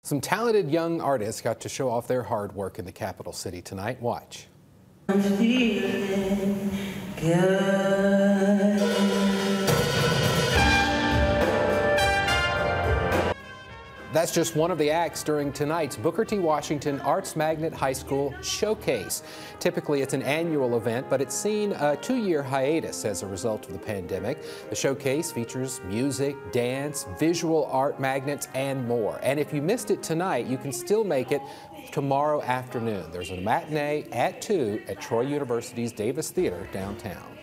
Some talented young artists got to show off their hard work in the capital city tonight. Watch. I'm feeling good. That's just one of the acts during tonight's Booker T. Washington Arts Magnet High School Showcase. Typically, it's an annual event, but it's seen a 2-year hiatus as a result of the pandemic. The showcase features music, dance, visual art magnets, and more. And if you missed it tonight, you can still make it tomorrow afternoon. There's a matinee at 2 at Troy University's Davis Theater downtown.